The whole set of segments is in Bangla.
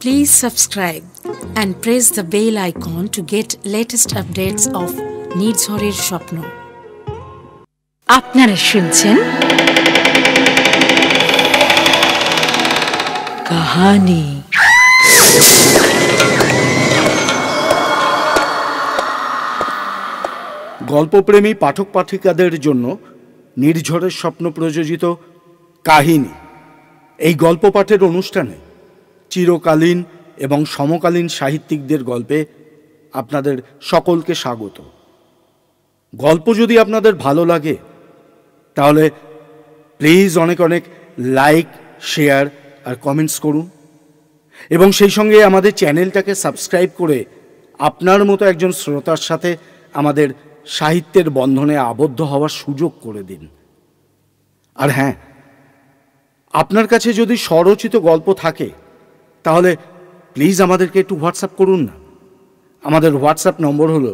Please subscribe and press the bell icon to get latest updates of নির্ঝরের স্বপ্ন। আপনারা শুনছেন কাহানি। গল্পপ্রেমী পাঠক পাঠিকাদের জন্য নির্ঝরের স্বপ্ন প্রযোজিত কাহিনী এই গল্প পাঠের অনুষ্ঠানে চিরকালীন এবং সমকালীন সাহিত্যিকদের গল্পে আপনাদের সকলকে স্বাগত। গল্প যদি আপনাদের ভালো লাগে তাহলে প্লিজ অনেক অনেক লাইক, শেয়ার আর কমেন্টস করুন এবং সেই সঙ্গে আমাদের চ্যানেলটাকে সাবস্ক্রাইব করে আপনার মতো একজন শ্রোতার সাথে আমাদের সাহিত্যের বন্ধনে আবদ্ধ হওয়ার সুযোগ করে দিন। আর হ্যাঁ, আপনার কাছে যদি স্বরচিত গল্প থাকে তাহলে প্লিজ আমাদেরকে একটু হোয়াটসঅ্যাপ করুন না। আমাদের হোয়াটসঅ্যাপ নম্বর হলো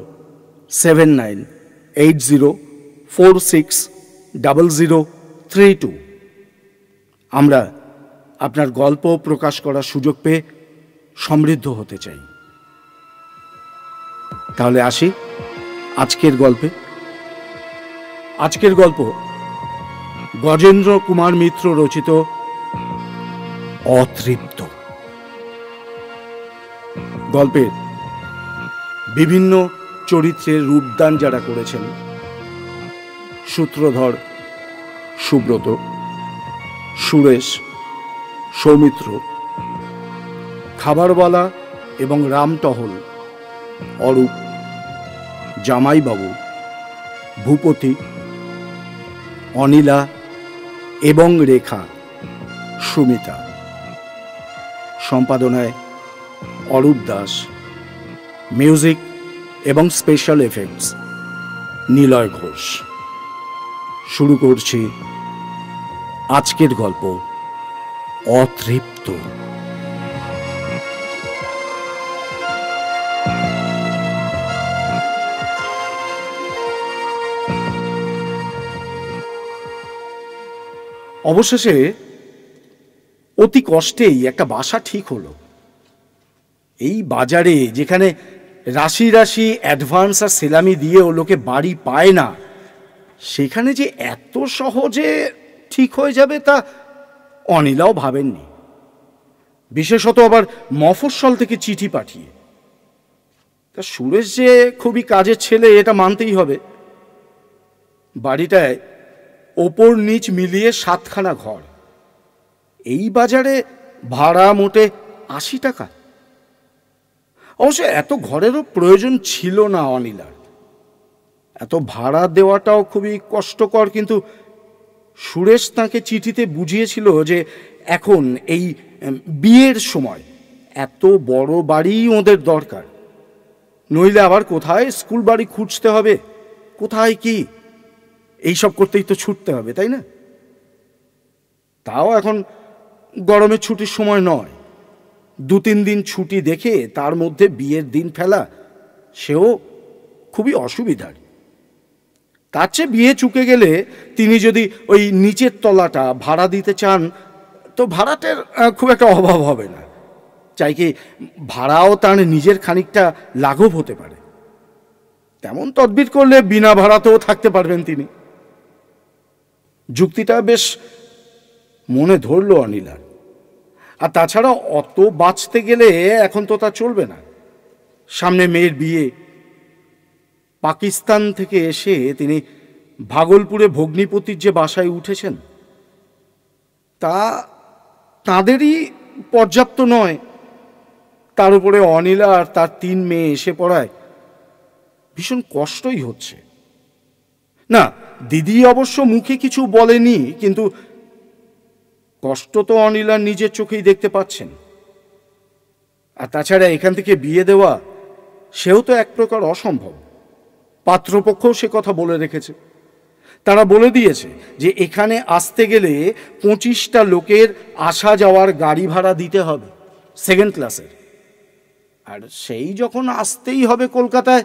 7980460032। আমরা আপনার গল্প প্রকাশ করার সুযোগ পেয়ে সমৃদ্ধ হতে চাই। তাহলে আসি আজকের গল্পে। আজকের গল্প গজেন্দ্র কুমার মিত্র রচিত অতৃপ্ত। গল্পের বিভিন্ন চরিত্রের রূপদান যারা করেছেন সূত্রধর, সুব্রত, সুরেশ, সৌমিত্র, খাবারওয়ালা এবং রামটহল, অরূপ, জামাইবাবু, ভূপতি, অনিলা এবং রেখা, সুমিতা। সম্পাদনায় অরূপ দাস। মিউজিক এবং স্পেশাল এফেক্টস নিলয় ঘোষ। শুরু করছি আজকের গল্প অতৃপ্ত। অবশেষে অতি কষ্টেই একটা বাসা ঠিক হলো। এই বাজারে যেখানে রাশি রাশি অ্যাডভান্স আর সেলামি দিয়েও লোকে বাড়ি পায় না, সেখানে যে এত সহজে ঠিক হয়ে যাবে তা অনিলাও ভাবেননি। বিশেষত আবার মফস্বল থেকে চিঠি পাঠিয়ে। তা সুরেশ যে খুবই কাজের ছেলে এটা মানতেই হবে। বাড়িটায় ওপর নিচ মিলিয়ে 7খানা ঘর। এই বাজারে ভাড়া মোটে 80 টাকা। অবশ্য এত ঘরেরও প্রয়োজন ছিল না অনিলার। এত ভাড়া দেওয়াটাও খুবই কষ্টকর, কিন্তু সুরেশ তাঁকে চিঠিতে বুঝিয়েছিল যে এখন এই বিয়ের সময় এত বড় বাড়ি ওদের দরকার। নইলে আবার কোথায় স্কুল বাড়ি খুঁজতে হবে, কোথায় কি এইসব করতেই তো ছুটতে হবে, তাই না? তাও এখন গরমের ছুটির সময় নয়। 2-3 দিন ছুটি দেখে তার মধ্যে বিয়ের দিন ফেলা সেও খুবই অসুবিধার। তার চেয়ে বিয়ে চুকে গেলে তিনি যদি ওই নিচের তলাটা ভাড়া দিতে চান তো ভাড়াটের খুব একটা অভাব হবে না। চাই কি ভাড়াও তার নিজের খানিকটা লাঘব হতে পারে। তেমন তদবির করলে বিনা ভাড়াতেও থাকতে পারবেন তিনি। যুক্তিটা বেশ মনে ধরল অনিলার। আর তাছাড়া অত বাঁচতে গেলে এখন তো তা চলবে না। সামনে মেয়ের বিয়ে। পাকিস্তান থেকে এসে তিনি ভাগলপুরে ভগ্নিপতির যে বাসায় উঠেছেন তা তাঁদেরই পর্যাপ্ত নয়। তার উপরে অনিলা আর তার 3 মেয়ে এসে পড়ায় ভীষণ কষ্টই হচ্ছে। না, দিদি অবশ্য মুখে কিছু বলেনি, কিন্তু কষ্ট তো অনিলা নিজের চোখেই দেখতে পাচ্ছেন। আর তাছাড়া এখান থেকে বিয়ে দেওয়া সেও তো এক প্রকার অসম্ভব। পাত্রপক্ষও সে কথা বলে রেখেছে। তারা বলে দিয়েছে যে এখানে আসতে গেলে 25টা লোকের আসা যাওয়ার গাড়ি ভাড়া দিতে হবে, 2nd ক্লাসের। আর সেই যখন আসতেই হবে কলকাতায়।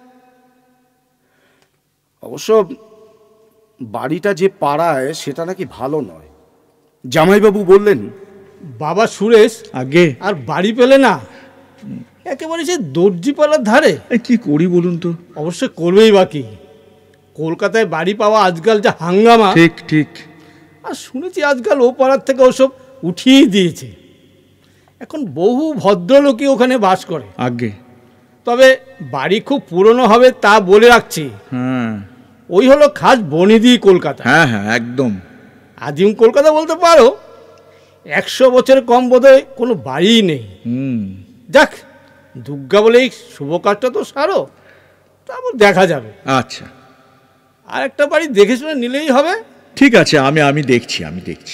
অবশ্য বাড়িটা যে পাড়ায় সেটা নাকি ভালো নয়। জামাইবাবু বললেন বাবা সুরেশ আগে আর বাড়ি পেলে না, একেবারে সে দর্জিপাড়ার ধারে। কি করি বলুন তো? অবশ্য করবেই বাকি, কলকাতায় বাড়ি পাওয়া আজকাল যা হাঙ্গামা। ঠিক ঠিক। আর শুনেছি আজকাল ও পাড়ার থেকে ওসব উঠিয়েই দিয়েছে, এখন বহু ভদ্রলোকই ওখানে বাস করে। আগে তবে বাড়ি খুব পুরনো হবে তা বলে রাখছি। হ্যাঁ, ওই হলো খাস বনিদি কলকাতা। হ্যাঁ হ্যাঁ একদম আদিম কলকাতা বলতে পারো। 100 বছরের কম বোধহয় কোনো বাড়িই নেই। যাক, দুর্গা বলেই শুভ কাজটা তো সারো, তারপর দেখা যাবে। আচ্ছা, আর একটা বাড়ি দেখে শুনে নিলেই হবে। ঠিক আছে, আমি দেখছি।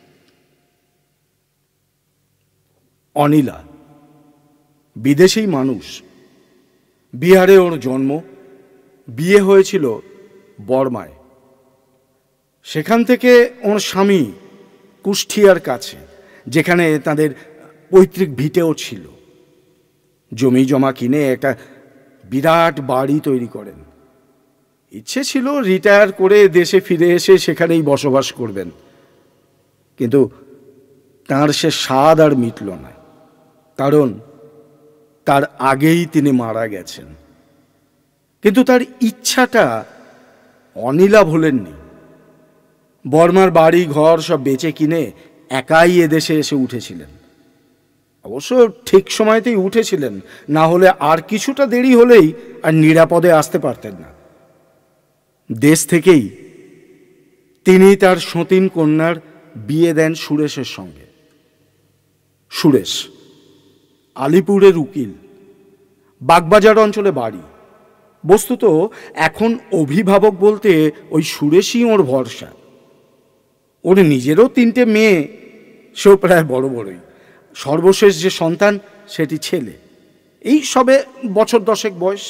অনিলা বিদেশী মানুষ, বিহারে ওর জন্ম, বিয়ে হয়েছিল বর্মায়। সেখান থেকে ওর স্বামী কুষ্টিয়ার কাছে, যেখানে তাদের পৈতৃক ভিটেও ছিল, জমি জমা কিনে একটা বিরাট বাড়ি তৈরি করেন। ইচ্ছে ছিল রিটায়ার করে দেশে ফিরে এসে সেখানেই বসবাস করবেন, কিন্তু তার সে স্বাদ আর মিটল না, কারণ তার আগেই তিনি মারা গেছেন। কিন্তু তার ইচ্ছাটা অনিলা ভোলেননি। বর্মার বাড়ি ঘর সব বেচে কিনে একাই এদেশে এসে উঠেছিলেন। অবশ্য ঠিক সময়তেই উঠেছিলেন, না হলে আর কিছুটা দেরি হলেই আর নিরাপদে আসতে পারতেন না। দেশ থেকেই তিনি তার সতীন কন্যার বিয়ে দেন সুরেশের সঙ্গে। সুরেশ আলিপুরের উকিল, বাগবাজার অঞ্চলে বাড়ি। বস্তুত এখন অভিভাবক বলতে ওই সুরেশই ওর ভরসা। ওর নিজেরও 3টে মেয়ে, সেও প্রায় বড় বড়ই। সর্বশেষ যে সন্তান সেটি ছেলে, এই সবে বছর 10 বয়স।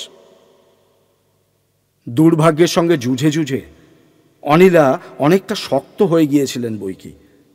দুর্ভাগ্যের সঙ্গে যুঝে যুঝে অনিলা অনেকটা শক্ত হয়ে গিয়েছিলেন বৈকি।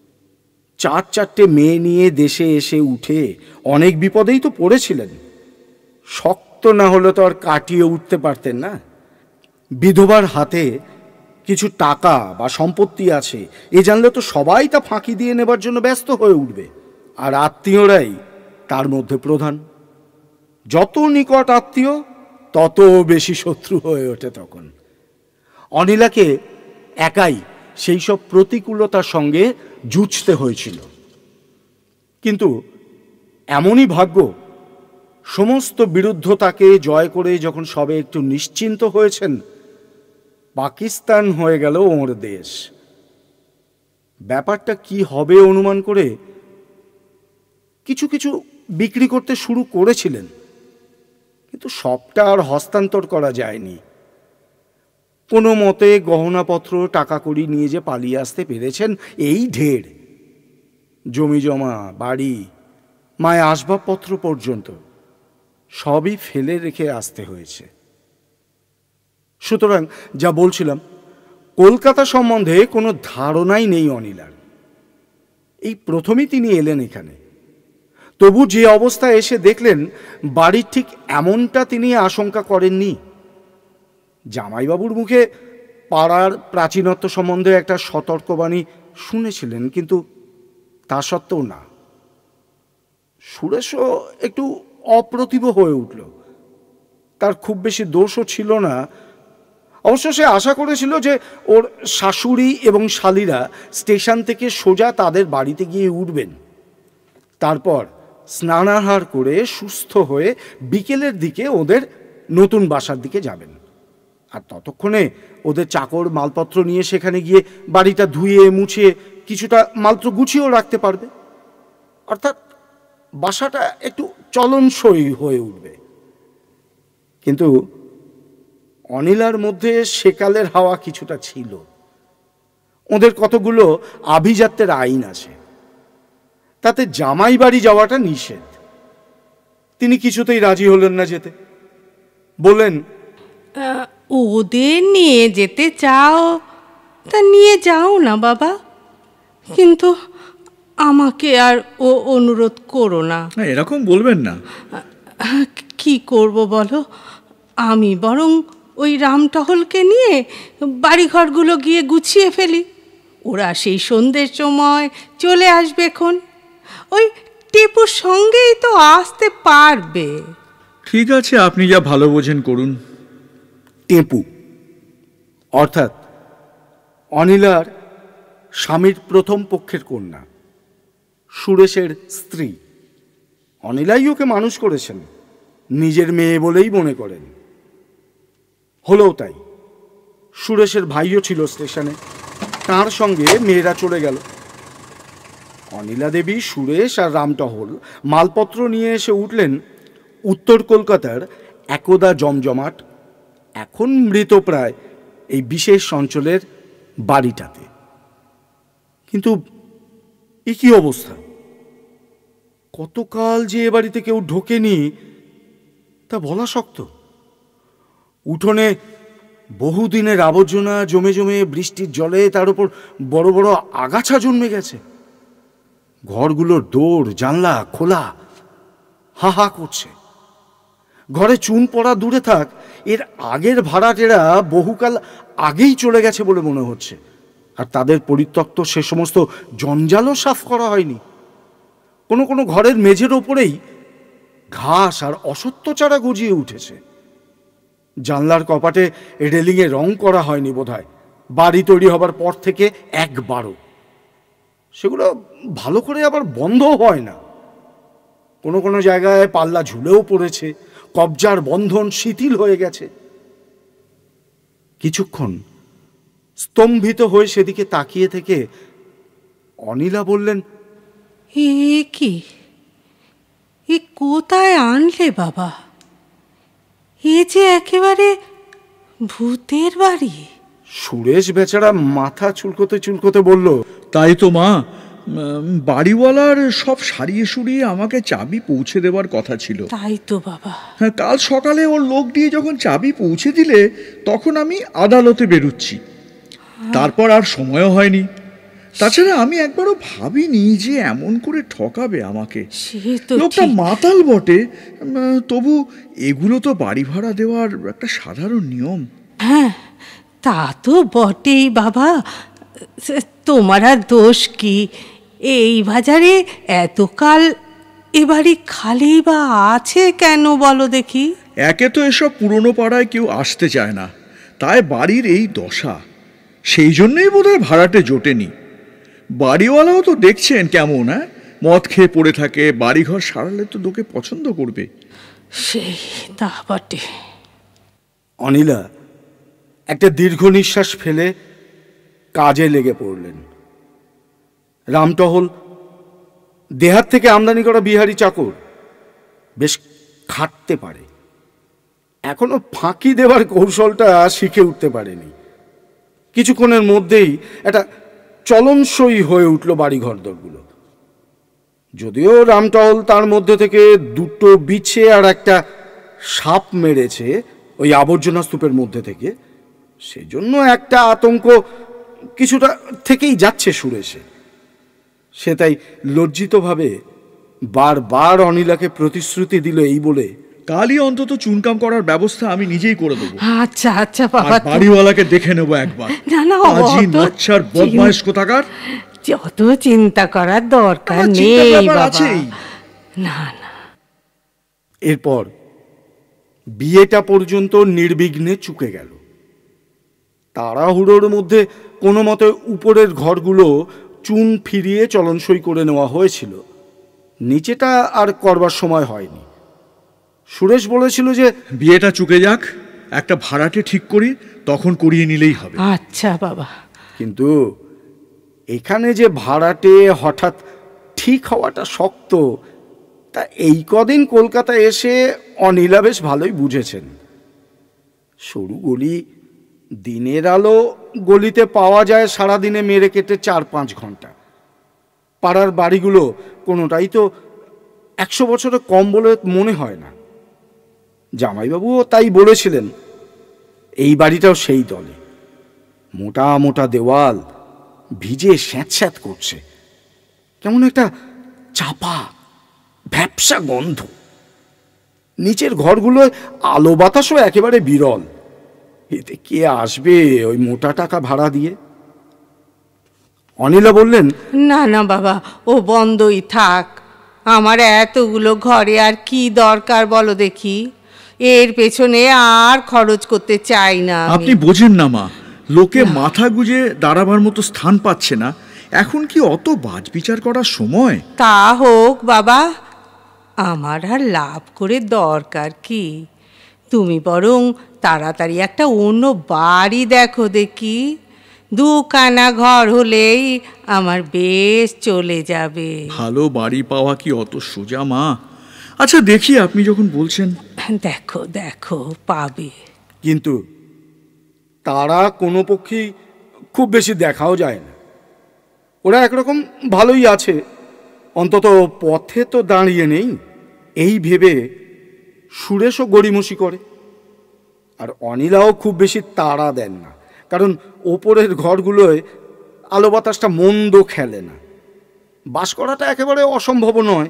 4 মেয়ে নিয়ে দেশে এসে উঠে অনেক বিপদেই তো পড়েছিলেন। শক্ত না হলে তো আর কাটিয়ে উঠতে পারতেন না। বিধবার হাতে কিছু টাকা বা সম্পত্তি আছে এ জানলে তো সবাই তা ফাঁকি দিয়ে নেবার জন্য ব্যস্ত হয়ে উঠবে, আর আত্মীয়রাই তার মধ্যে প্রধান। যত নিকট আত্মীয় তত বেশি শত্রু হয়ে ওঠে তখন। অনিলাকে একাই সেই সব প্রতিকূলতার সঙ্গে যুঝতে হয়েছিল। কিন্তু এমনই ভাগ্য, সমস্ত বিরুদ্ধতাকে জয় করে যখন সবে একটু নিশ্চিন্ত হয়েছেন, পাকিস্তান হয়ে গেল ওর দেশ। ব্যাপারটা কি হবে অনুমান করে কিছু কিছু বিক্রি করতে শুরু করেছিলেন, কিন্তু সবটা আর হস্তান্তর করা যায়নি। কোনো মতে গহনাপত্র টাকা কড়ি নিয়ে যে পালিয়ে আসতে পেরেছেন এই ঢের। জমি জমা, বাড়ি, মায়ের আসবাবপত্র পর্যন্ত সবই ফেলে রেখে আসতে হয়েছে। সুতরাং যা বলছিলাম, কলকাতা সম্বন্ধে কোনো ধারণাই নেই অনিলার। এই প্রথমেই তিনি এলেন এখানে। তবু যে অবস্থায় এসে দেখলেন, বাড়ির ঠিক এমনটা তিনি আশঙ্কা করেননি। জামাইবাবুর মুখে পাড়ার প্রাচীনত্ব সম্বন্ধে একটা সতর্কবাণী শুনেছিলেন, কিন্তু তা সত্ত্বেও না। সুরেশও একটু অপ্রতিভ হয়ে উঠল। তার খুব বেশি দোষও ছিল না। অবশ্য সে আশা করেছিল যে ওর শাশুড়ি এবং শালীরা স্টেশন থেকে সোজা তাদের বাড়িতে গিয়ে উঠবেন, তারপর স্নানাহার করে সুস্থ হয়ে বিকেলের দিকে ওদের নতুন বাসার দিকে যাবেন। আর ততক্ষণে ওদের চাকর মালপত্র নিয়ে সেখানে গিয়ে বাড়িটা ধুয়ে মুছে কিছুটা মালত্র গুছিয়েও রাখতে পারবে, অর্থাৎ বাসাটা একটু চলনসই হয়ে উঠবে। কিন্তু অনিলার মধ্যে সেকালের হাওয়া কিছুটা ছিল। ওদের কতগুলো আভিজাত্যের আইন আছে, তাতে জামাই বাড়ি যাওয়াটা নিষেধ। তিনি কিছুতেই রাজি হলেন না যেতে। বললেন, ওদের নিয়ে যেতে চাও তা নিয়ে যাও না বাবা, কিন্তু আমাকে আর ও অনুরোধ করো না। এরকম বলবেন না। কি করব বলো, আমি বরং ওই রামটহলকে নিয়ে বাড়িঘরগুলো গিয়ে গুছিয়ে ফেলি। ওরা সেই সন্ধ্যের সময় চলে আসবে এখন। ওই টিপুর সঙ্গেই তো আসতে পারবে। ঠিক আছে, আপনি যা ভালো বোঝেন করুন। টেপু অর্থাৎ অনিলার স্বামীর প্রথম পক্ষের কন্যা, সুরেশের স্ত্রী। অনিলাই ওকে মানুষ করেছেন, নিজের মেয়ে বলেই মনে করেন। হলেও তাই, সুরেশের ভাইও ছিল স্টেশনে, তার সঙ্গে মেয়েরা চলে গেল। অনিলা দেবী, সুরেশ আর রামটহল মালপত্র নিয়ে এসে উঠলেন উত্তর কলকাতার একদা জমজমাট, এখন মৃতপ্রায় এই বিশেষ অঞ্চলের বাড়িটাতে। কিন্তু এ কি অবস্থা! কতকাল যে এ বাড়িতে কেউ ঢোকেনি তা বলা শক্ত। উঠোনে বহুদিনের আবর্জনা জমে জমে বৃষ্টির জলে তার উপর বড় বড় আগাছা জন্মে গেছে। ঘরগুলোর দোর জানলা খোলা, হা হা করছে। ঘরে চুন পড়া দূরে থাক, এর আগের ভাড়াটেরা বহুকাল আগেই চলে গেছে বলে মনে হচ্ছে, আর তাদের পরিত্যক্ত সে সমস্ত জঞ্জালও সাফ করা হয়নি। কোনো কোনো ঘরের মেঝের ওপরেই ঘাস আর অসত্য চারা গজিয়ে উঠেছে। জানলার কপাটে রেলিংয়ে রং করা হয়নি বোধহয়, বাড়ি তৈরি হবার পর থেকে একবারও। সেগুলো ভালো করে আবার বন্ধও হয় না। কোনো কোনো জায়গায় পাল্লা ঝুলেও পড়েছে, কবজার বন্ধন শিথিল হয়ে গেছে। কিছুক্ষণ স্তম্ভিত হয়ে সেদিকে তাকিয়ে থেকে অনিলা বললেন, এ কি, এ কোথায় আনলে বাবা? এ যে একেবারে ভূতের বাড়ি। সুরেশ বেচারা মাথা চুলকোতে চুলকোতে বলল, তাই তো মা, বাড়িওয়ালার সব সারিয়ে সুরিয়ে আমাকে চাবি পৌঁছে দেওয়ার কথা ছিল। তাই তো বাবা। হ্যাঁ, কাল সকালে ওর লোক দিয়ে যখন চাবি পৌঁছে দিলে তখন আমি আদালতে বেরুচ্ছি, তারপর আর সময়ও হয়নি। তাছাড়া আমি একবারও ভাবিনি যে এমন করে ঠকাবে আমাকে। লোকটা মাতাল বটে, তবু এগুলো তো বাড়ি ভাড়া দেওয়ার একটা সাধারণ নিয়ম। হ্যাঁ, তা তো বটেই বাবা। তোমার আর দোষ কি? এই বাজারে এতকাল এ বাড়ি খালি বা আছে কেন বলো দেখি? একে তো এসব পুরনো পাড়ায় কেউ আসতে চায় না, তাই বাড়ির এই দশা। সেই জন্যই বোধহয় ভাড়াটে জোটেনি। বাড়িওয়ালাও তো দেখছেন কেমন, হ্যাঁ, মদ খেয়ে পড়ে থাকে। বাড়িঘর সারালে তো লোকে পছন্দ করবে। সেই তা বটে। অনিলা একটা দীর্ঘ নিঃশ্বাস ফেলে কাজে লেগে পড়লেন। রামটহল দেহাত থেকে আমদানি করা বিহারি চাকর, বেশ খাটতে পারে, এখনো ফাঁকি দেওয়ার কৌশলটা শিখে উঠতে পারেনি। কিছুক্ষণের মধ্যেই একটা চলনসই হয়ে উঠল বাড়িঘরদরগুলো। যদিও রামটহল তার মধ্যে থেকে দুটো বিছে আর একটা সাপ মেরেছে ওই আবর্জনা স্তূপের মধ্যে থেকে, সেজন্য একটা আতঙ্ক কিছুটা থেকেই যাচ্ছে সুরেশে। সে তাই লজ্জিতভাবে বারবার অনিলাকে প্রতিশ্রুতি দিল এই বলে, কালই অন্তত চুনকাম করার ব্যবস্থা আমি নিজেই করে দেবো। আচ্ছা আচ্ছা বাবা, বাড়িওয়ালাকে দেখে নেবো একবার। না না, বদমাইশ কোথাকার। যত চিন্তা করার দরকার নেই বাবা। না না। এরপর বিয়েটা পর্যন্ত নির্বিঘ্নে চুকে গেল। তাড়াহুড়োর মধ্যে কোনো মতে উপরের ঘরগুলো চুন ফিরিয়ে চলনসই করে নেওয়া হয়েছিল, নিচেটা আর করবার সময় হয়নি। সুরেশ বলেছিল যে বিয়েটা চুকে যাক, একটা ভাড়াটে ঠিক করি, তখন করিয়ে নিলেই হবে। আচ্ছা বাবা। কিন্তু এখানে যে ভাড়াটে হঠাৎ ঠিক হওয়াটা শক্ত, তা এই কদিন কলকাতা এসে অনিলা বেশ ভালোই বুঝেছেন। সরু গলি, দিনের আলো গলিতে পাওয়া যায় সারাদিনে মেরে কেটে 4-5 ঘন্টা। পাড়ার বাড়িগুলো কোনোটাই তো 100 বছরে কম বলে মনে হয় না। জামাইবাবুও তাই বলেছিলেন। এই বাড়িটাও সেই দলে। মোটা মোটা দেওয়াল, ভিজে স্যাঁতস্যাঁত করছে, কেমন একটা চাপা ভ্যাপসা গন্ধ। নিচের ঘরগুলোয় আলো বাতাসও একেবারে বিরল। এতে কে আসবে ওই মোটা টাকা ভাড়া দিয়ে? অনিলা বললেন, না না বাবা, ও বন্ধই থাক। আমার এতগুলো ঘরে আর কি দরকার বলো দেখি? এর পেছনে আর খরচ করতে চাই না। আপনি বোঝেন না মা, লোকে মাথা গুজে দাঁড়াবার মতো স্থান পাচ্ছে না। এখন কি অত বাজ বিচার করার সময়? তা হোক বাবা, আমার আর লাভ করে দরকার কি? তুমি বরং তাড়াতাড়ি একটা অন্য বাড়ি দেখো দেখি। দুখানা ঘর হলেই আমার বেশ চলে যাবে। ভালো বাড়ি পাওয়া কি অত সোজা মা? আচ্ছা দেখি, আপনি যখন বলছেন। দেখো দেখো, পাবে। কিন্তু তারা কোনো পক্ষেই খুব বেশি দেখাও যায় না। ওরা একরকম ভালোই আছে, অন্তত পথে তো দাঁড়িয়ে নেই, এই ভেবে সুরেশও গড়িমসি করে। আর অনিলাও খুব বেশি তাড়া দেন না, কারণ ওপরের ঘরগুলোয় আলো বাতাসটা মন্দ খেলে না। বাস করাটা একেবারে অসম্ভব নয়।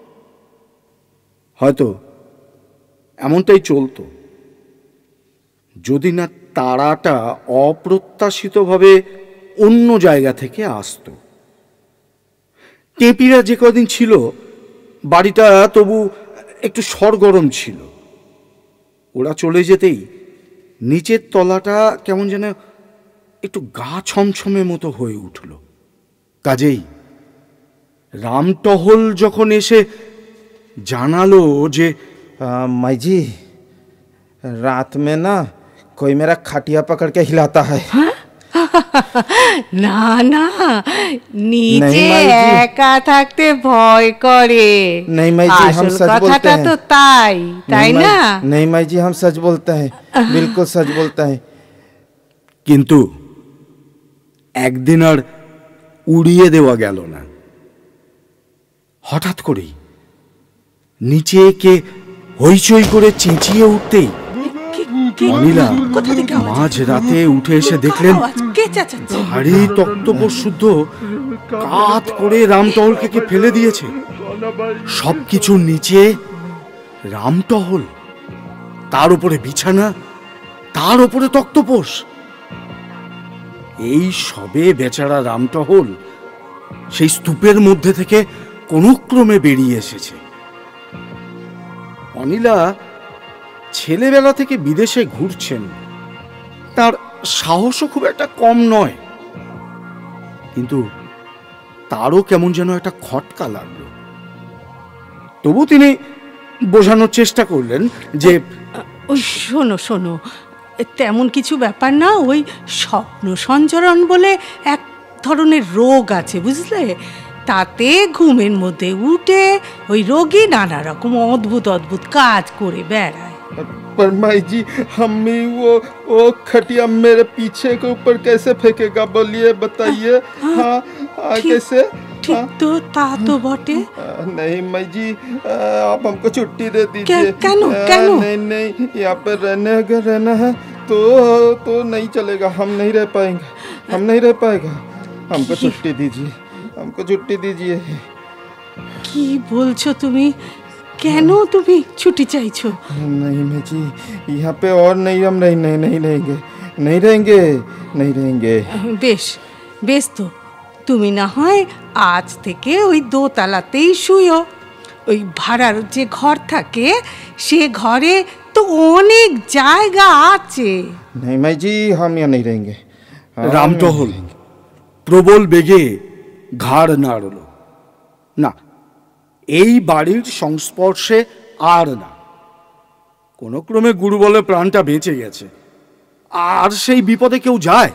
হয়তো এমনটাই চলতো যদি না তাড়াটা অপ্রত্যাশিতভাবে অন্য জায়গা থেকে আসতো। টেপিরা যে কদিন ছিল, বাড়িটা তবু একটু সরগরম ছিল। ওরা চলে যেতেই নিচের তলাটা কেমন যেন একটু গা ছমছমে মতো হয়ে উঠল। কাজেই রামটহল যখন এসে জানালো যে माई जी, रात में ना कोई मेरा खटिया पकड़ के हिलाता है। না না, নিচে नहीं माई जी। একা থাকতে ভয় করে। नहीं माई जी, हम আসল सच बोलते কথাটা हैं। তো তাই, তাই नहीं না? माई- नहीं माई जी, हम सच बोलते हैं, बिल्कुल सच बोलते हैं। কিন্তু একদিন আর উড়িয়ে দেওয়া গেল না। হঠাৎ করেই নিচে কে হইচই করে চেঁচিয়ে উঠতেই অনিলা মাঝ রাতে উঠে এসে দেখলেন কে চেঁচাচ্ছে? ভারী তক্তপোষ শুদ্ধ কাত করে রামটহলকে কে ফেলে দিয়েছে। সবকিছুর নিচে রামটহল, তার উপরে বিছানা, তার উপরে তক্তপোষ। এই সবে বেচারা রামটহল সেই স্তূপের মধ্যে থেকে কোনো ক্রমে বেরিয়ে এসেছে। অনিলা ছেলেবেলা থেকে বিদেশে ঘুরছেন, তার সাহসও খুব একটা কম নয়, কিন্তু তারও কেমন যেন একটা খটকা লাগলো। তবু তিনি বোঝানোর চেষ্টা করলেন যে ওই শোনো শোনো, তেমন কিছু ব্যাপার না। ওই স্বপ্ন সঞ্চরণ বলে এক ধরনের রোগ আছে, বুঝলে? তাতে ঘুমের মধ্যে উঠে ওই রোগী নানা রকম অদ্ভুত অদ্ভুত কাজ করে বেড়ায়। पर माई जी, हम्मी वो खटिया मेरे पीछे के ऊपर कैसे फेंकेगा, बोलिए बताइए। हाँ हाँ, ठीक- कैसे? ঠিক তো, তা তো বটে। नहीं माई जी, आप हमको छुट्टी दे दीजिए। क्यों? क्यों? नहीं नहीं, यहाँ पे अगर रहना है तो नहीं चलेगा, हम नहीं रह पाएंगे, हम नहीं रह पाएगा। हमको छुट्टी दीजिए, हमको छुट्टी दीजिए। কি বলছো তুমি? কেন তুমি ছুটি চাইছো? नहीं माई जी, यहाँ पे और नहीं, हम नहीं नहीं नहीं रहेंगे, नहीं रहेंगे, नहीं रहेंगे। বেশ বেশ, তো তুমি না হয় আজ থেকে ওই দোতলাতেই শুয়ো। ওই ভাড়ার যে ঘর থাকে সে ঘরে তো অনেক জায়গা আছে। नहीं माई जी, हम यहाँ नहीं रहेंगे। हम রামটহল यहाँ नहीं প্রবল বেগে ঘাড় নাড়ল। না, এই বাড়ির সংস্পর্শে আর না। কোনো ক্রমে গুরু বলে প্রাণটা বেঁচে গেছে, আর সেই বিপদে কেউ যায়?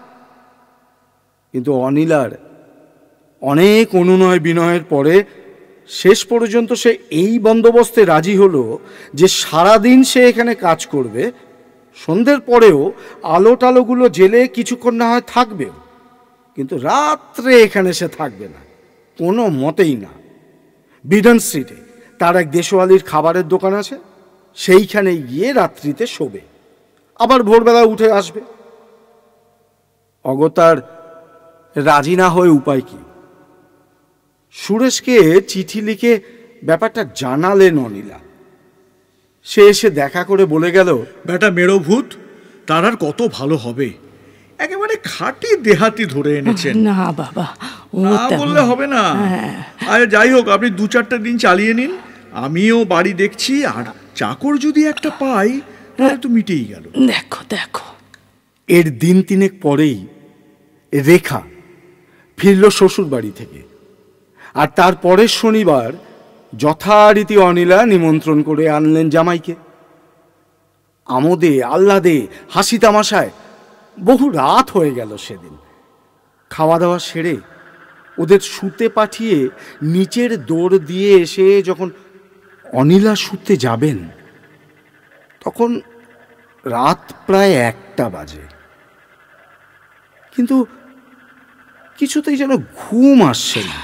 কিন্তু অনিলার অনেক অনুনয় বিনয়ের পরে শেষ পর্যন্ত সে এই বন্দোবস্তে রাজি হলো যে সারাদিন সে এখানে কাজ করবে, সন্ধ্যের পরেও আলো টালোগুলো জেলে কিছুক্ষণ না হয় থাকবেও, কিন্তু রাত্রে এখানে সে থাকবে না, কোনো মতেই না। বিডন স্ট্রিটে তার এক দেশওয়ালির খাবারের দোকান আছে, সেইখানে গিয়ে রাত্রিতে শোবে, আবার ভোরবেলা উঠে আসবে। অগতার রাজি না হয়ে উপায় কি? সুরেশকে চিঠি লিখে ব্যাপারটা জানালেন অনিলা। সে এসে দেখা করে বলে গেল, বেটা মেরো ভূত, তার আর কত ভালো হবে, একেবারে খাঁটি দেহাতি ধরে এনেছেন। না বাবা, ও না বললে হবে না। আরে যাই হোক, আপনি 2-4 দিন চালিয়ে নিন, আমিও বাড়ি দেখছি, আর চাকর যদি একটা পাই তাহলে তো মিটেই গেল। দেখো দেখো। এর দিন 3 পরেই রেখা ফিরল শ্বশুর বাড়ি থেকে, আর তার পরের শনিবার যথারীতি অনিলা নিমন্ত্রণ করে আনলেন জামাইকে। আমোদে আহ্লাদে হাসি তামাশায় বহু রাত হয়ে গেল সেদিন। খাওয়া দাওয়া সেরে ওদের শুতে পাঠিয়ে নিচের দৌড় দিয়ে এসে যখন অনিলা শুতে যাবেন, তখন রাত প্রায় 1টা বাজে। কিন্তু কিছুতেই যেন ঘুম আসছে না।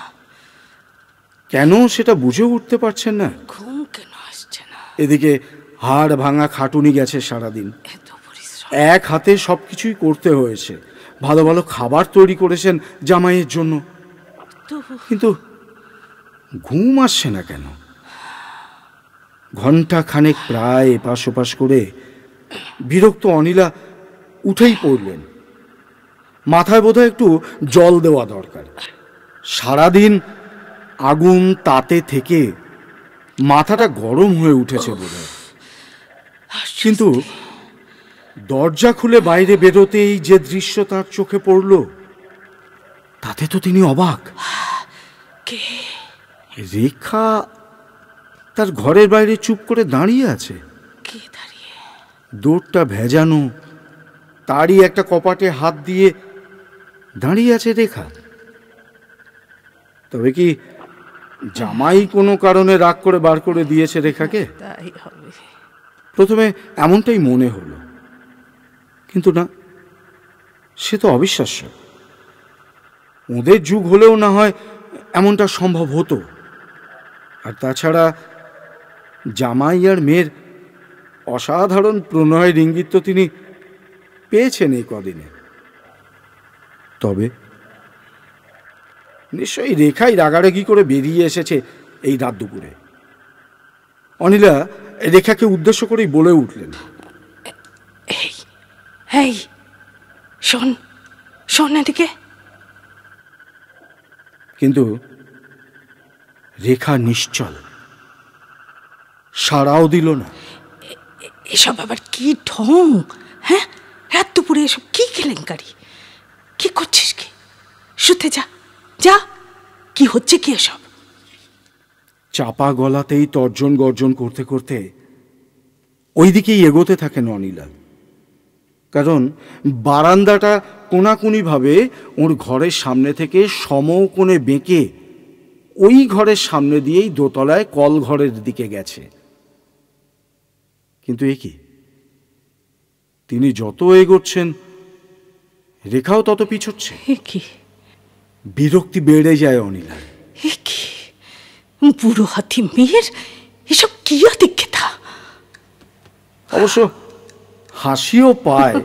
কেন সেটা বুঝে উঠতে পারছেন না। ঘুম কেন আসছে না? এদিকে হাড় ভাঙা খাটুনি গেছে সারাদিন, এত পরিশ্রম। এক হাতে সবকিছুই করতে হয়েছে। ভালো ভালো খাবার তৈরি করেছেন জামাইয়ের জন্য, কিন্তু ঘুম আসছে না কেন। ঘন্টা খানেক প্রায় এপাশ ওপাশ করে বিরক্ত অনিলা উঠেই পড়লেন। মাথায় বোধহয় একটু জল দেওয়া দরকার। সারাদিন আগুন তাতে থেকে মাথাটা গরম হয়ে উঠেছে বোধহয়। কিন্তু দরজা খুলে বাইরে বেরোতেই যে দৃশ্য তার চোখে পড়ল, তাতে তো তিনি অবাক। রেখা তার ঘরের বাইরে চুপ করে দাঁড়িয়ে আছে। দৌড়টা ভেজানো, তারই একটা কপাটে হাত দিয়ে দাঁড়িয়ে আছে রেখা। তবে কি জামাই কোনো কারণে রাগ করে বার করে দিয়েছে রেখাকে? তাই হবে। প্রথমে এমনটাই মনে হলো, কিন্তু না, সে তো অবিশ্বাস্য। ওদের যুগ হলেও না হয় এমনটা সম্ভব হতো। আর তাছাড়া জামাই আর মেয়ের অসাধারণ প্রণয়ের ইঙ্গিত তো তিনি পেয়েছেন এই কদিনে। তবে নিশ্চয়ই রেখাই রাগারাগি করে বেরিয়ে এসেছে এই রাত দুপুরে। অনিলা রেখাকে উদ্দেশ্য করেই বলে উঠলেন, এই শোন, শোন এদিকে। কিন্তু রেখা নিশ্চল, সাড়াও দিল না। এসব আবার কি ঢং? হ্যাঁ, রাত দুপুরে এসব কি কেলেঙ্কারি? কি করছিস কি? শুতে যা, যা। কি হচ্ছে কি এসব? চাপা গলাতেই তর্জন গর্জন করতে করতে ওইদিকেই এগোতে থাকেন অনিলা। কারণ বারান্দাটা কোনাকুনিভাবে ওর ঘরের সামনে থেকে সমকোণে বেঁকে ওই ঘরের সামনে দিয়েই দোতলায় কল ঘরের দিকে গেছে। কিন্তু এ কি, তিনি যত এগোচ্ছেন রেখাও তত পিছোচ্ছে। বিরক্তি বেড়ে যায় অনিলার। বুড়ো হাতি মেয়ের এসব কি অধিক্ষেতা! অবশ্য হাসিও পায়।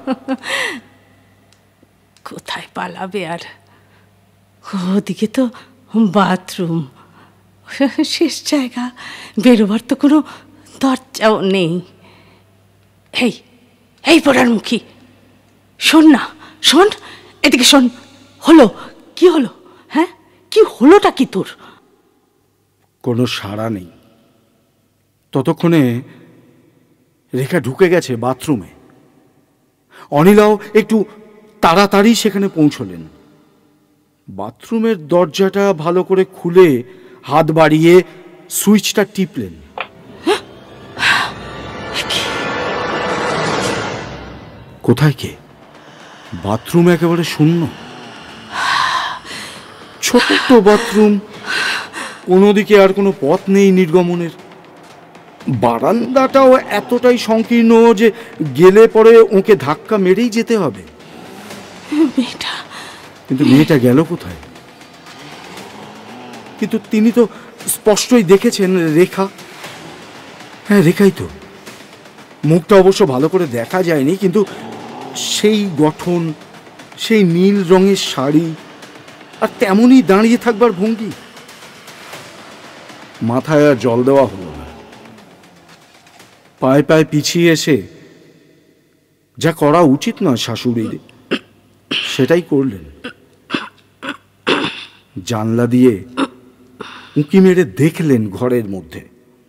কোথায় পালাবে আর? ওদিকে তো বাথরুম, শেষ জায়গা, বেরোবার তো কোনো দরজাও নেই। এই এই পড়ার মুখী, শোন না, শোন এদিকে শোন। হলো কি হলো? হ্যাঁ, কি হলোটা কি তোর? কোনো সাড়া নেই। ততক্ষণে রেখা ঢুকে গেছে বাথরুমে। অনিলাও একটু তাড়াতাড়ি সেখানে পৌঁছলেন। বাথরুমের দরজাটা ভালো করে খুলে হাত বাড়িয়ে সুইচটা টিপলেন। কোথায় কে? বাথরুম একেবারে শূন্য। ছোট্ট বাথরুম, কোনো দিকে আর কোনো পথ নেই নির্গমনের। বারান্দাটাও এতটাই সংকীর্ণ যে গেলে পরে ওকে ধাক্কা মেরেই যেতে হবে। কিন্তু মেয়েটা গেল কোথায়? কিন্তু তিনি তো স্পষ্টই দেখেছেন রেখা। হ্যাঁ, রেখাই তো। মুখটা অবশ্য ভালো করে দেখা যায়নি, কিন্তু সেই গঠন, সেই নীল রঙের শাড়ি, আর তেমনই দাঁড়িয়ে থাকবার ভঙ্গি। মাথায় আর জল দেওয়া হলো না। পায়ে পায়ে পিছিয়ে এসে, যা করা উচিত নয় শাশুড়ির, সেটাই করলেন। জানলা দিয়ে উঁকি মেরে দেখলেন ঘরের মধ্যে।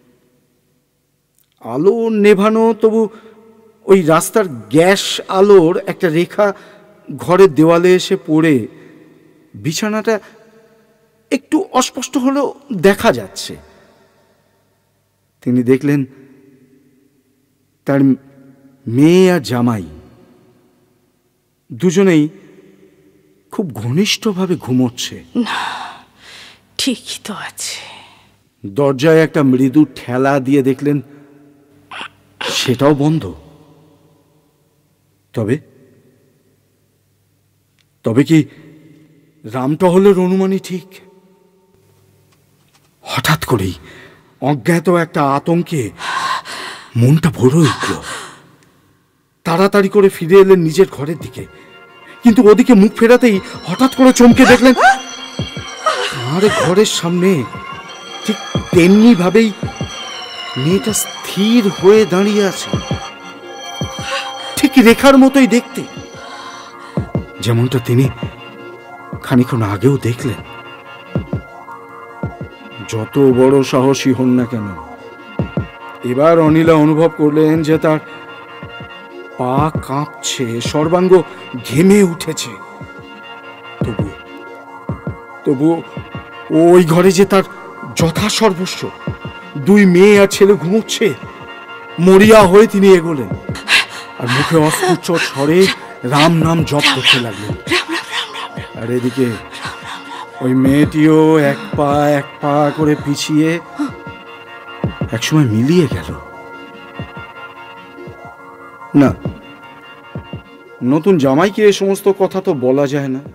আলো নেভানো, তবু ওই রাস্তার গ্যাস আলোর একটা রেখা ঘরের দেওয়ালে এসে পড়ে বিছানাটা একটু অস্পষ্ট হলেও দেখা যাচ্ছে। তিনি দেখলেন তার মেয়ে আর জামাই দুজনেই খুব ঘনিষ্ঠভাবে ঘুমোচ্ছে। না, ঠিকই তো আছে। দরজায় একটা মৃদু ঠেলা দিয়ে দেখলেন সেটাও বন্ধ। তবে তবে কি রামটহলের অনুমানই ঠিক? হঠাৎ করেই অজ্ঞাত একটা আতঙ্কে মনটা ভরে উঠল। তাড়াতাড়ি করে ফিরে এলেন নিজের ঘরের দিকে, কিন্তু ওদিকে মুখ ফেরাতেই হঠাৎ করে চমকে দেখলেন আর ঘরের সামনে ঠিক তেমনি ভাবেই মেয়েটা স্থির হয়ে দাঁড়িয়ে আছে, ঠিক রেখার মতোই দেখতে, যেমনটা তিনি খানিকক্ষণ আগেও দেখলেন। যত বড় সাহসী হন না কেন, এবার অনিলা অনুভব করলেন যে তার পা কাঁপছে, সর্বাঙ্গ ঘেমে উঠেছে। তবু ওই ঘরে যে তার যথাসর্বস্ব, দুই মেয়ে আর ছেলে ঘুমোচ্ছে। মরিয়া হয়ে তিনি এগোলেন আর মুখে অস্ফুট স্বরে রাম নাম জপ করতে লাগলেন। আর এদিকে ওই মেয়েটিও এক পা করে পিছিয়ে একসময় মিলিয়ে গেল। না, নতুন জামাইকে এ সমস্ত কথা তো বলা যায় না।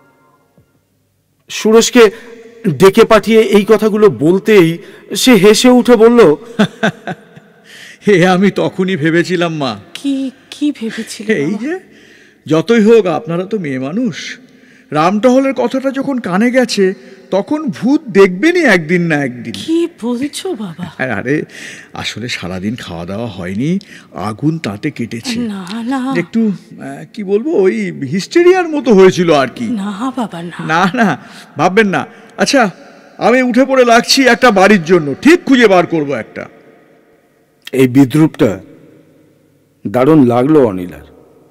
সুরেশকে ডেকে পাঠিয়ে এই কথাগুলো বলতেই সে হেসে উঠে বলল, হে আমি তখনই ভেবেছিলাম মা। কি ভেবেছিলে? এই যে যতই হোক আপনারা তো মেয়ে মানুষ, রামটহলের কথাটা যখন কানে গেছে তখন ভূত দেখবেনই একদিন না একদিন। কি বলছো বাবা? আরে আসলে সারাদিন খাওয়া দাওয়া হয়নি, আগুন তাতে কেটেছে। না না, একটু কি বলবো, ওই হিস্টেরিয়ার মতো হয়েছিল আর কি। না বাবা, না না না, ভাববেন না। আচ্ছা, আমি উঠে পড়ে লাগছি একটা বাড়ির জন্য, ঠিক খুঁজে বার করব একটা। এই বিদ্রুপটা দারুণ লাগলো অনিলার।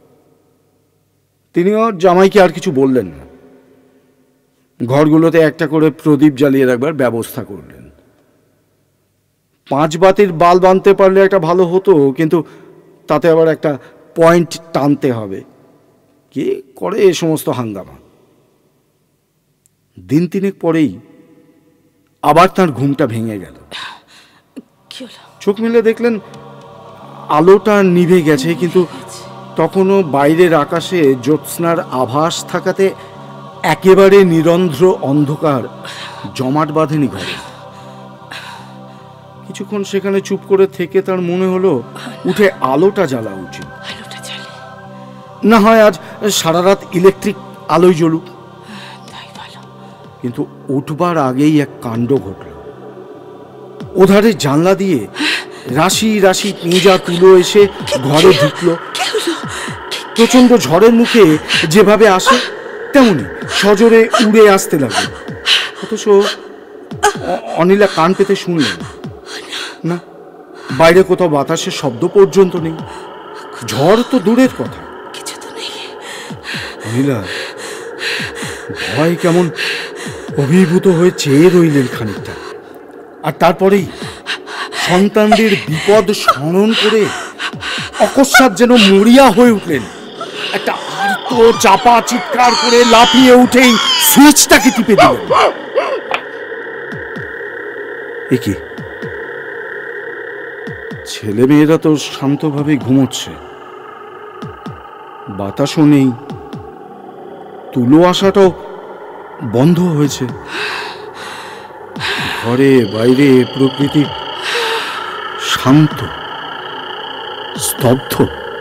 তিনি ওর জামাইকে আর কিছু বললেন না। ঘরগুলোতে একটা করে প্রদীপ জ্বালিয়ে রাখবার ব্যবস্থা করলেন। 5 বাতির বাল্ব আনতে পারলে একটা ভালো হতো, কিন্তু তাতে আবার একটা পয়েন্ট টানতে হবে। কে করে এ সমস্ত হাঙ্গামা? দিন 3 পরেই আবার তার ঘুমটা ভেঙে গেল। চোখ মেলে দেখলেন আলোটা নিভে গেছে, কিন্তু তখনও বাইরের আকাশে জ্যোৎস্নার আভাস থাকাতে একেবারে নিরন্ধ্র অন্ধকার জমাট বাঁধেনি ঘরে। কিছুক্ষণ সেখানে চুপ করে থেকে তার মনে হলো উঠে আলোটা জ্বালা উচিত। না হয় আজ সারা রাত ইলেকট্রিক আলোয় জ্বলুক। কিন্তু উঠবার আগেই এক কাণ্ড ঘটল। ওধারে জানলা দিয়ে রাশি রাশি পিঁজা তুলো এসে ঘরে ঢুকলো। প্রচন্ড ঝড়ের মুখে যেভাবে আসে তেমনি সজোরে উড়ে আসতে লাগলো। অথচ অনিলা কান পেতে শুনলেন না, বাইরে কোথাও বাতাসের শব্দ পর্যন্ত নেই। ঝড় তো দূরের কথা। অনিলা ভয় কেমন অভিভূত হয়ে চেয়ে রইলেন খানিকটা, আর তারপরেই সন্তানদের বিপদ স্মরণ করে অকস্মাৎ যেন মরিয়া হয়ে উঠলেন। একটা আর্ত চাপা চিৎকার করে লাফিয়ে উঠেই সুইচটাকে টিপে দিলেন। একি ছেলে মেয়েরা তো শান্তভাবে ঘুমোচ্ছে, বাতাসও নেই, তুলো আসাটাও বন্ধ হয়েছে। ঘরে বাইরে প্রকৃতি শান্ত, স্তব্ধ।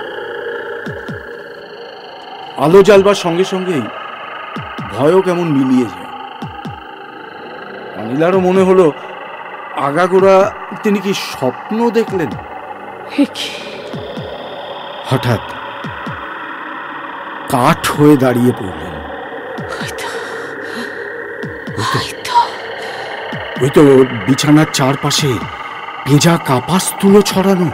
আলো জ্বালবার সঙ্গে সঙ্গেই ভয়ও কেমন মিলিয়ে যায়। অনিলারও মনে হলো আগাগোড়া তিনি কি স্বপ্ন দেখলেন। হঠাৎ কাঠ হয়ে দাঁড়িয়ে পড়লেন। ওই তো বিছানার চারপাশে ভেজা কাপাস তুলো ছড়ানো,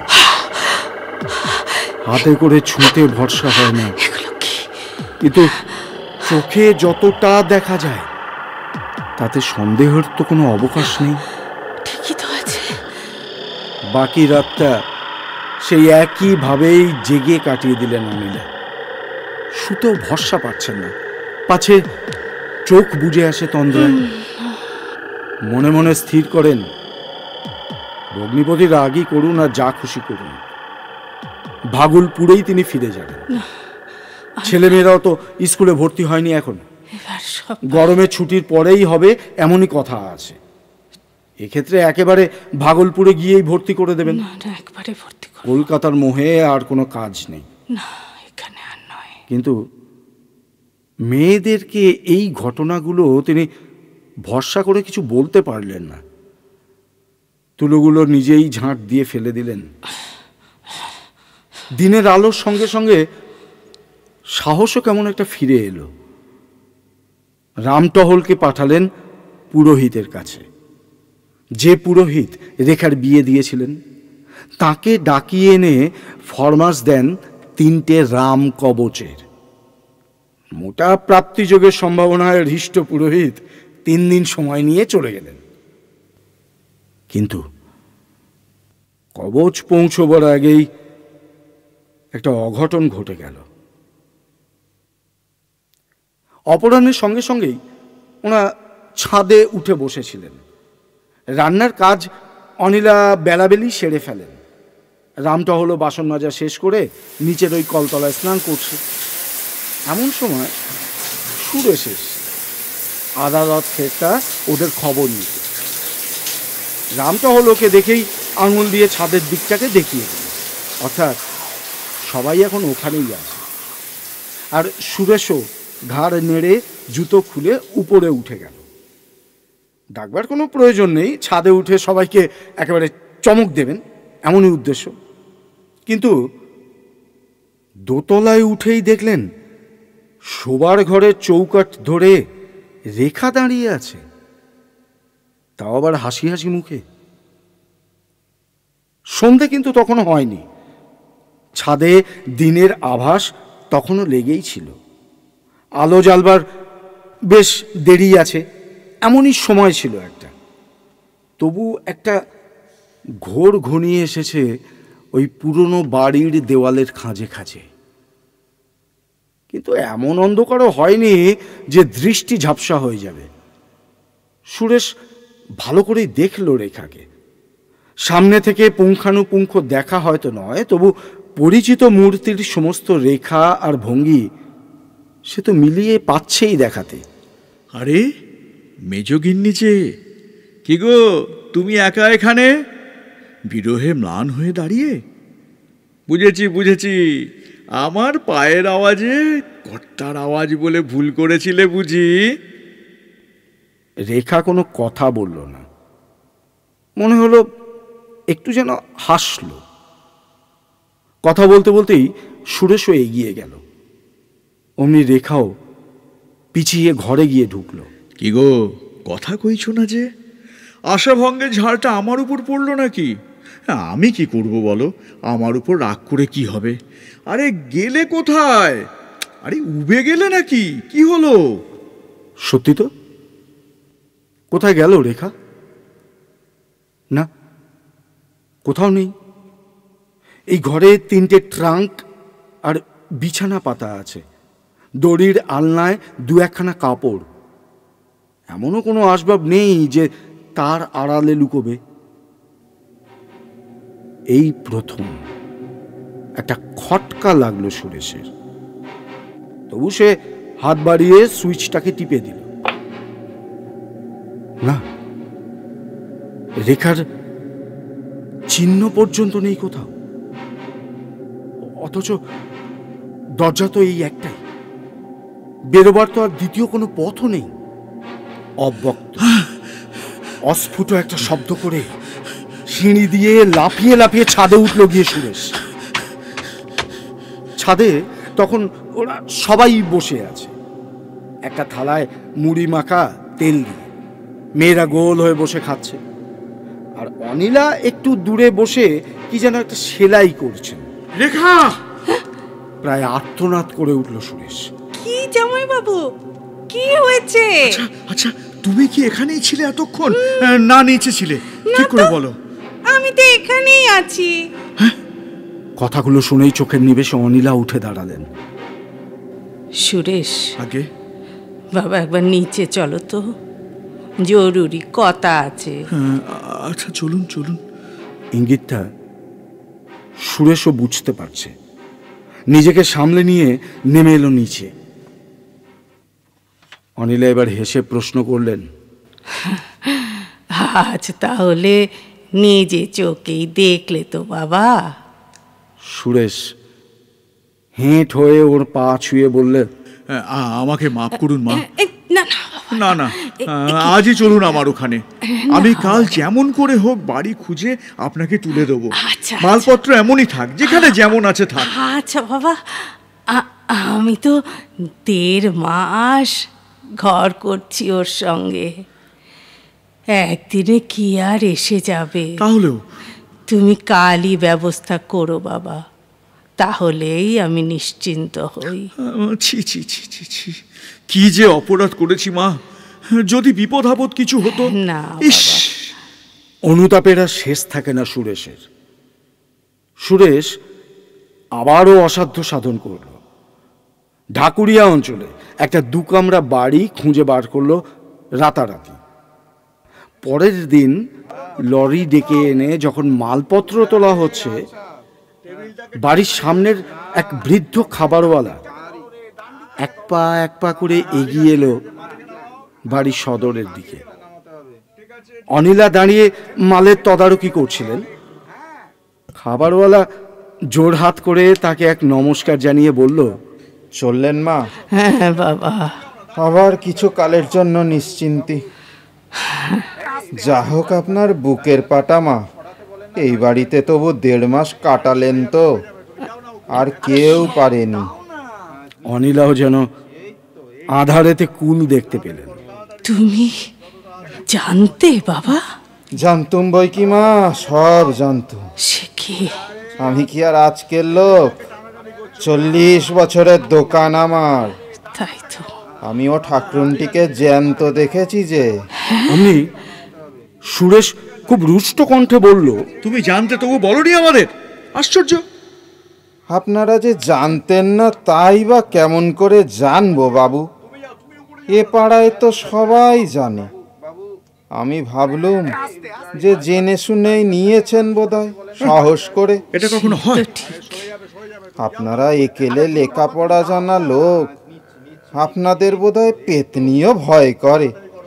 হাতে করে ছুঁতে ভরসা হয় না, কিন্তু চোখে যতটা দেখা যায় তাতে সন্দেহের তো কোনো অবকাশ নেই। ঠিকই তো আছে। বাকি রাতটা সেই একইভাবেই জেগে কাটিয়ে দিলেন অনিলা। শুতেও ভরসা পাচ্ছেন না, পাছে চোখ বুজে আসে তন্দ্রায়। মনে মনে স্থির করেন, ভগ্নিপতির রাগই করুন আর যা খুশি করুন, ভাগলপুরেই তিনি ফিরে যাবেন। ছেলেমেয়েরাও তো স্কুলে ভর্তি হয়নি এখন, গরমের ছুটির পরেই হবে এমনই কথা আছে। এক্ষেত্রে একেবারে ভাগলপুরে গিয়েই ভর্তি করে দেবেন। কলকাতার মোহে আর কোনো কাজ নেই। কিন্তু মেয়েদেরকে এই ঘটনাগুলো তিনি ভরসা করে কিছু বলতে পারলেন না। তুলোগুলো নিজেই ঝাঁট দিয়ে ফেলে দিলেন। দিনের আলোর সঙ্গে সঙ্গে সাহসও কেমন একটা ফিরে এলো। রামটহলকে পাঠালেন পুরোহিতের কাছে, যে পুরোহিত রেখার বিয়ে দিয়েছিলেন। তাকে ডাকিয়ে এনে ফরমাস দেন 3টে রাম কবচের। মোটা প্রাপ্তিযোগের সম্ভাবনায় হৃষ্ট পুরোহিত 3 দিন সময় নিয়ে চলে গেলেন। কিন্তু কবচ পৌঁছবার আগেই একটা অঘটন ঘটে গেল। অপরাহ্নের সঙ্গে সঙ্গেই ওরা ছাদে উঠে বসেছিলেন। রান্নার কাজ অনিলা বেলাবেলি সেরে ফেলেন। রামটহল বাসন মাজা শেষ করে নিচের ওই কলতলায় স্নান করছে। এমন সময় সুরেশ এসে আদালত ফেরটা ওদের খবর নিতে। রামটহলকে দেখেই আঙুল দিয়ে ছাদের দিকটাকে দেখিয়ে দিল, অর্থাৎ সবাই এখন ওখানেই আছে। আর সুরেশও ঘাড় নেড়ে জুতো খুলে উপরে উঠে গেল। ডাকবার কোনো প্রয়োজন নেই, ছাদে উঠে সবাইকে একেবারে চমক দেবেন এমনই উদ্দেশ্য। কিন্তু দোতলায় উঠেই দেখলেন শোবার ঘরের চৌকাঠ ধরে রেখা দাঁড়িয়ে আছে, তাও আবার হাসি হাসি মুখে। সন্ধে কিন্তু তখনও হয়নি। ছাদে দিনের আভাস তখনও লেগেই ছিল। আলো জ্বালবার বেশ দেরি আছে, এমনই সময় ছিল একটা। তবু একটা ঘোর ঘনিয়ে এসেছে ওই পুরনো বাড়ির দেওয়ালের খাঁজে খাঁজে। কিন্তু এমন অন্ধকারও হয়নি যে দৃষ্টি ঝাপসা হয়ে যাবে। সুরেশ ভালো করেই দেখল রেখাকে। সামনে থেকে পুঙ্খানুপুঙ্খ দেখা হয়তো নয়, তবু পরিচিত মূর্তির সমস্ত রেখা আর ভঙ্গি সে তো মিলিয়ে পাচ্ছেই দেখাতে। আরে মেজগিন্নি যে, কি গো তুমি একা এখানে, বিরহে ম্লান হয়ে দাঁড়িয়ে? বুঝেছি বুঝেছি, আমার পায়ের আওয়াজে কর্তার আওয়াজ বলে ভুল করেছিলে বুঝি। রেখা কোনো কথা বলল না, মনে হলো একটু যেন হাসল। কথা বলতে বলতেই সুরেশও এগিয়ে গেল। অমনি রেখাও পিছিয়ে ঘরে গিয়ে ঢুকল। কি গো কথা কইছ না যে? আশাভঙ্গের ঝাড়টা আমার উপর পড়লো নাকি? আমি কি করব বলো, আমার উপর রাগ করে কি হবে? আরে গেলে কোথায়? আরে উবে গেলে নাকি? কি হলো? সত্যি তো, কোথায় গেল রেখা? না, কোথাও নেই। এই ঘরে 3টে ট্রাঙ্ক আর বিছানা পাতা আছে, দড়ির আলনায় 2-1খানা কাপড়। এমনও কোনো আসবাব নেই যে তার আড়ালে লুকোবে। এই প্রথম একটা খটকা লাগলো সুরেশের। তবু সে হাত বাড়িয়ে সুইচটাকে টিপে দিল। না, রেখার চিহ্ন পর্যন্ত নেই কোথাও। অথচ দরজা তো এই একটাই, বেরোবার তো আর দ্বিতীয় কোনো পথও নেই। অব্যক্ত অস্ফুট একটা শব্দ করে সিঁড়ি দিয়ে লাফিয়ে লাফিয়ে ছাদে উঠল গিয়ে সুরেশ। ছাদে তখন ওরা সবাই বসে আছে, একটা থালায় মুড়ি মাখা তেল দিয়ে। মেয়েরা গোল হয়ে বসে খাচ্ছে, আর অনিলা একটু দূরে বসে কি যেন একটা সেলাই করছেন। রেখা! প্রায় আর্তনাদ করে উঠল সুরেশ। কি জামাই বাবু, কি হয়েছে? আচ্ছা, তুমি কি এখানেই ছিলে এতক্ষণ, না নিচে ছিলে? ঠিক করে বলো। আমি তো এখানেই আছি। কথাগুলো শুনেই চোখের নিবেশে অনিলা উঠে দাঁড়ালেন। সুরেশ, আগে বাবা একবার নিচে চলো তো, জরুরি কথা আছে। আচ্ছা, চলুন চলুন। ইঙ্গিতটা সুরেশও বুঝতে পারছে। নিজেকে সামলে নিয়ে নেমে এলো নিচে। অনিলা এবার হেসে প্রশ্ন করলেন, আজ তাহলে নিজে চোখেই দেখলে তো বাবা? সুরেশ হেঁট হয়ে ওর পা ছুঁয়ে বললে, আমাকে মাফ করুন মা। না না না না, আজই চলুন আমার ওখানে। আমি কাল যেমন করে হোক বাড়ি খুঁজে আপনাকে তুলে দেবো। আচ্ছা, মালপত্র এমনই থাক, যেখানে যেমন আছে থাক। আচ্ছা বাবা, আমি তো 1.5 মাস ঘর করছি ওর সঙ্গে, একদিনে কি আর এসে যাবে? তাহলেও তুমি কালই ব্যবস্থা করো বাবা, তাহলেই আমি নিশ্চিন্ত হই। ছি ছি ছি ছি ছি, কি যে অপরাধ করেছি মা! যদি বিপদ আপদ কিছু হতো। না ইস! অনুতাপের আর শেষ থাকে না সুরেশের। সুরেশ আবারও অসাধ্য সাধন করল। ঢাকুরিয়া অঞ্চলে একটা 2 কামরা বাড়ি খুঁজে বার করলো রাতারাতি। পরের দিন লরি ডেকে এনে যখন মালপত্র তোলা হচ্ছে, বাড়ির সামনের এক বৃদ্ধ খাবারওয়ালা এক পা করে এগিয়ে এলো বাড়ির সদরের দিকে। অনিলা দাঁড়িয়ে মালের তদারকি করছিলেন। খাবারওয়ালা জোর হাত করে তাকে এক নমস্কার জানিয়ে বলল, চললেন মা? হ্যাঁ বাবা। আবার কিছু কালের জন্য নিশ্চিন্তি। যা হোক, আপনার বুকের পাটা মা। এই বাড়িতে তবু 1.5 মাস কাটালেন তো, আর কেউ পারেনি। অনিলাও যেন আধারেতে কুল দেখতে পেলেন। তুমি জানতে বাবা? জানতুম বই কি মা, সব জানতুম। সে কি? আমি কি আর আজকের লোক? 40 বছরের দোকান আমার। তাই তো। আমিও ঠাকুরনটিকে জ্যান্ত দেখেছি যে। অমনি সুরেশ খুব রুষ্ট কণ্ঠে বলল, তুমি জানতে তবু বলনি আমাদের? আশ্চর্য! আপনারা যে জানতেন না, তাই বা কেমন করে জানবো বাবু? এ পাড়ায় তো সবাই জানে। আমি ভাবলুম যে জেনে শুনেই নিয়েছেন বোধহয়, সাহস করে। এটা কখনো হয়? আপনারা একেলে লেখাপড়া জানা লোক, আপনাদের বোধহয় পেতনিও ভয় করে।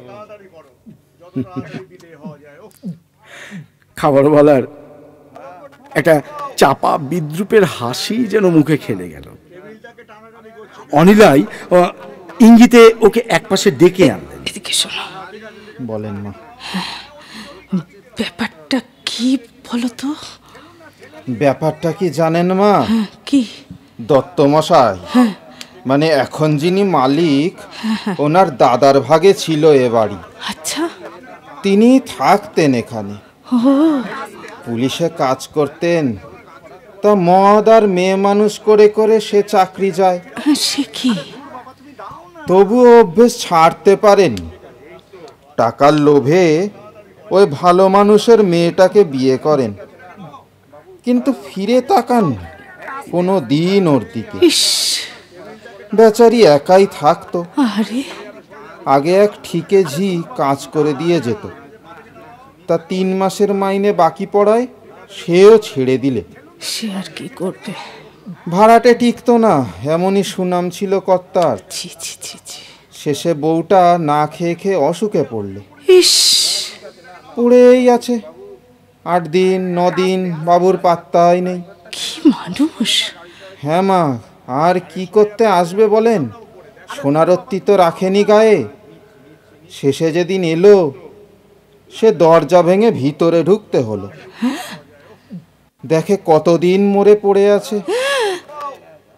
খাবারওয়ালার একটা চাপা বিদ্রুপের হাসি যেন মুখে খেলে গেল। অনিলাই ইঙ্গিতে ওকে একপাশে ডেকে আনলেন। এদিকে শোনো। বলেন মা। ব্যাপারটা কি বলো তো? ব্যাপারটা কি জানেন মা? কি? দত্তমশাই, মানে এখন যিনি মালিক, ওনার দাদার ভাগে ছিল এ বাড়ি। আচ্ছা। তিনি থাকতেন এখানে, ও পুলিশে কাজ করতেন। তা মদ আর মেয়ে মানুষ করে করে সে চাকরি যায়। সে কি? তবুও অভ্যেস ছাড়তে পারেন। টাকার লোভে ওই ভালো মানুষের মেয়েটাকে বিয়ে করেন, কিন্তু ফিরে তাকান কোনো দিন ওর দিকে। ইস! বেচারি একাই থাকতো। আরে আগে এক ঠিকে ঝি কাজ করে দিয়ে যেত, তা 3 মাসের মাইনে বাকি পড়ায় সেও ছেড়ে দিলে। সে আর কি করবে? ভাড়াটে টিকতো না, এমনই সুনাম ছিল কর্তার। ছি ছি ছি ছি। শেষে বউটা না খেয়ে খেয়ে অসুখে পড়লে। ইস! পড়েই আছে। 8 দিন 9 দিন বাবুর পাত্তাই নেই। কি মানুষ! হ্যাঁ মা, আর কি করতে আসবে বলেন? সোনারত্তি তো রাখেনি গায়ে। শেষে যেদিন এলো, সে দরজা ভেঙে ভিতরে ঢুকতে হলো। দেখে কতদিন মরে পড়ে আছে।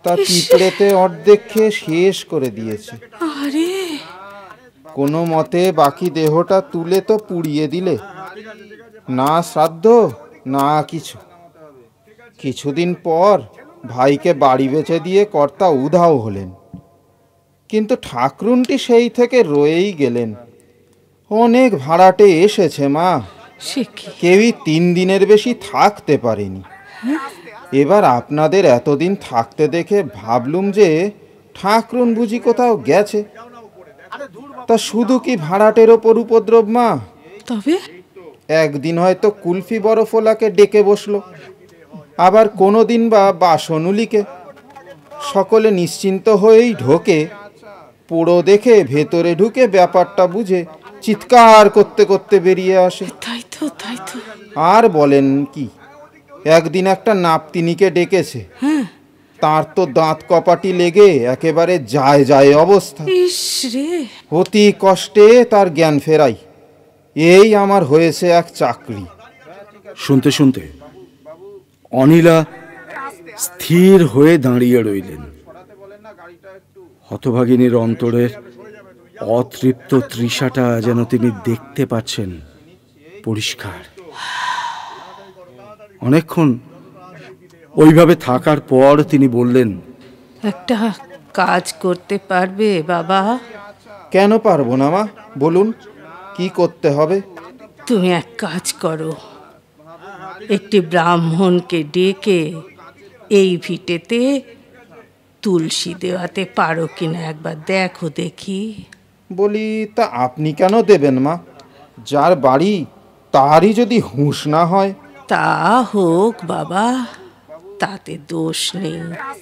তা পিঁপড়েতে অর্ধেক খেয়ে শেষ করে দিয়েছে। আরে কোনো মতে বাকি দেহটা তুলে তো পুড়িয়ে দিলে, না শ্রাদ্ধ না কিছু। কিছুদিন পর ভাইকে বাড়ি বেচে দিয়ে কর্তা উধাও হলেন, কিন্তু ঠাকরুনটি সেই থেকে রয়েই গেলেন। অনেক ভাড়াটে এসেছে মা, সে কি? কেউই 3 দিনের বেশি থাকতে পারেনি। এবার আপনাদের এতদিন থাকতে দেখে ভাবলুম যে ঠাকরুন বুঝি কোথাও গেছে। তা শুধু কি ভাড়াটের ওপর উপদ্রব মা? তবে একদিন হয়তো কুলফি বরফওয়ালাকে ডেকে বসলো, আবার কোনো দিন বা বাসনুলিকে। সকলে নিশ্চিন্ত হয়েই ঢোকে, পোড়ো দেখে ভেতরে ঢুকে ব্যাপারটা বুঝে চিৎকার করতে করতে বেরিয়ে আসে। তাই তো, তাই তো। আর বলেন কি, একদিন একটা নাপতিনিকে ডেকেছে, তার তো দাঁত কপাটি লেগে একেবারে যায় যায় অবস্থা। ইস রে, অতি কষ্টে তার জ্ঞান ফেরাই। এই আমার হয়েছে এক চাকরি। শুনতে শুনতে অনিলা স্থির হয়ে দাঁড়িয়ে রইলেন। হতভাগিনীর অন্তরের অতৃপ্ত তৃষাটা যেন তিনি দেখতে পাচ্ছেন পরিষ্কার। অনেকক্ষণ ওইভাবে থাকার পর তিনি বললেন, একটা কাজ করতে পারবে বাবা? কেন পারবো না মা, বলুন কি করতে হবে? তুমি এক কাজ করো, একটি ব্রাহ্মণকে ডেকে এই ভিটেতে তুলসী দেওয়াতে পারো কিনা একবার দেখো দেখি। বলি, তা আপনি কেন দেবেন মা? যার বাড়ি তারই যদি হুঁশ না হয়। তা হোক বাবা, তাতে দোষ নেই।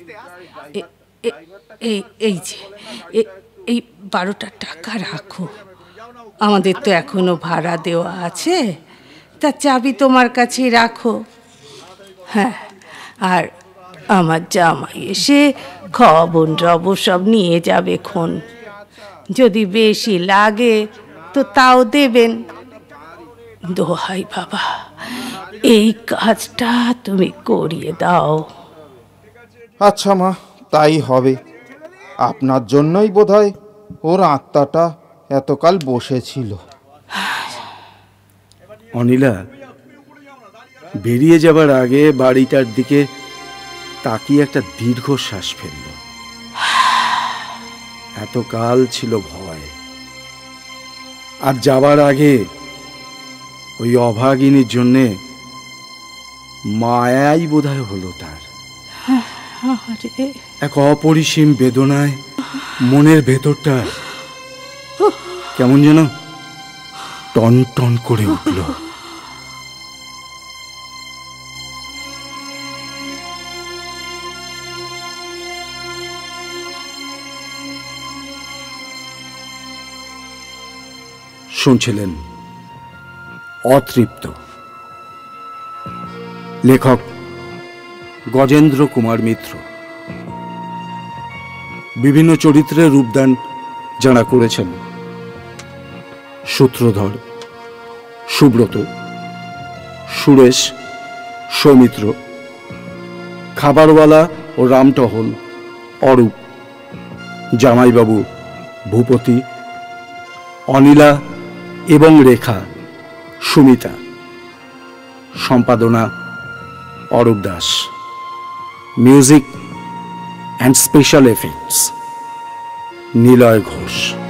এই যে এই 12টা টাকা রাখো, আমাদের তো এখনো ভাড়া দেওয়া আছে, তা চাবি তোমার কাছেই রাখো। হ্যাঁ, আর আমার জামাই এসে খবর রবর সব নিয়ে যাবে খন। যদি বেশি লাগে তো তাও দেবেন। দোহাই বাবা, এই কাজটা তুমি করিয়ে দাও। আচ্ছা মা, তাই হবে। আপনার জন্যই বোধহয় ওর আত্মাটা এতকাল বসেছিল। অনিলা বেরিয়ে যাবার আগে বাড়িটার দিকে তাকিয়ে একটা দীর্ঘশ্বাস ফেলল। এতকাল ছিল ভয়, আর যাবার আগে ওই অভাগিনীর জন্যে মায়াই বোধহয় হলো তার। এক অপরিসীম বেদনায় মনের ভেতরটা কেমন যেন টন টন করে উঠল। শুনছিলেন অতৃপ্ত, লেখক গজেন্দ্র কুমার মিত্র। বিভিন্ন চরিত্রে রূপদান যারা করেছেন: সূত্রধর, সুব্রত, সুরেশ, সৌমিত্র, খাবারওয়ালা ও রামটহল, অরূপ, জামাইবাবু, ভূপতি, অনিলা এবং রেখা, সুমিতা। সম্পাদনা Arup Das. Music and special effects Niloy Ghosh.